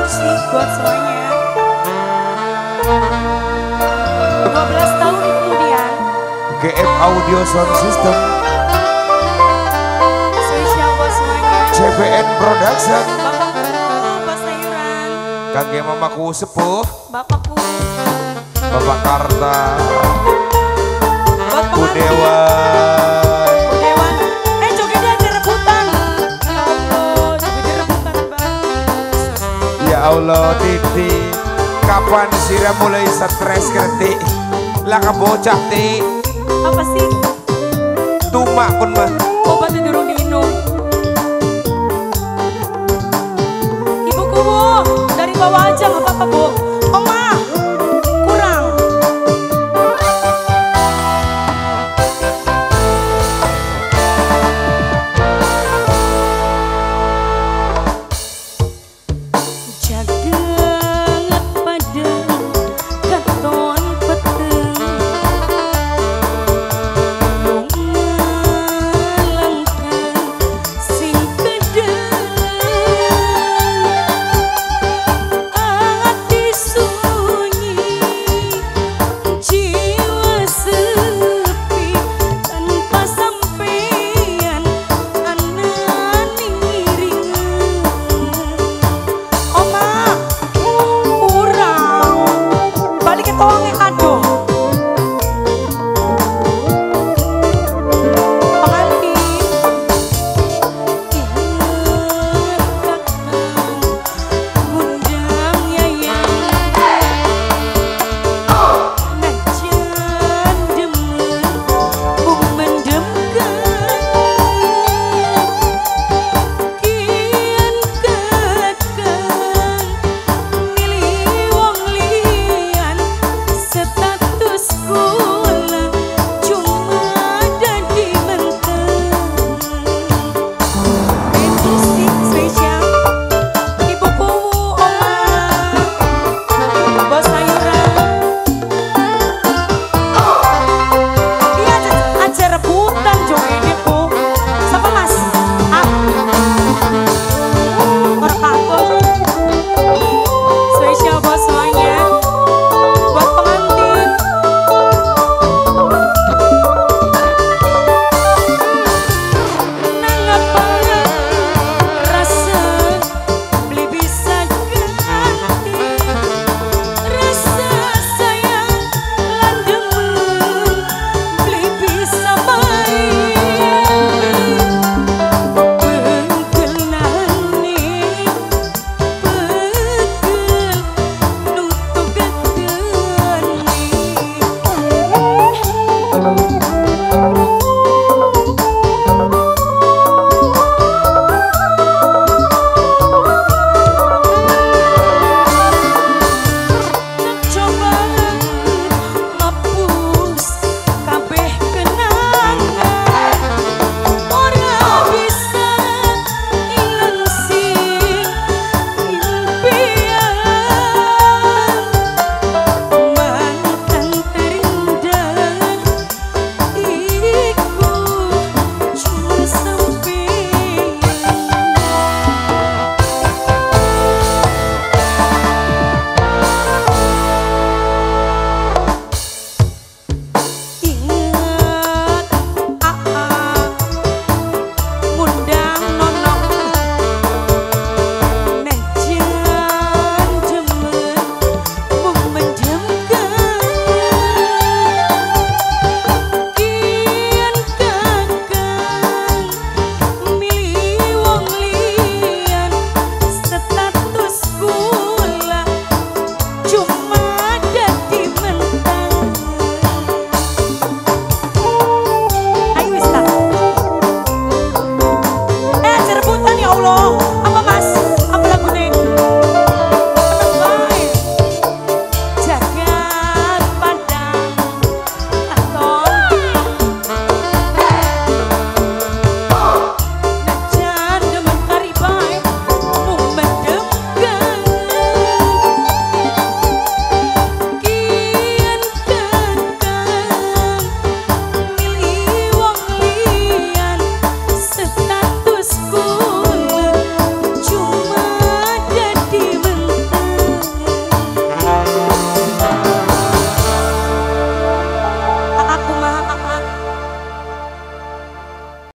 kursi buat semuanya. 12 tahun kemudian GM Audio Sound System spesial buat semuanya. CBN Production Bapakku Pak Sayuran, kangge mamaku sepuh bapakku Bapak Karta buat Bu pengantin Dewan Bu Dewan. Jogetnya ada rebutan. Ya Allah, jogetnya rebutan Bang. ya Allah Titi kapan sira mulai stres kerti lah bocah ti Apa sih? tumak pun mah Obatnya durung diminum. Ibuku Bu, dari bawah aja nggak apa-apa Bu.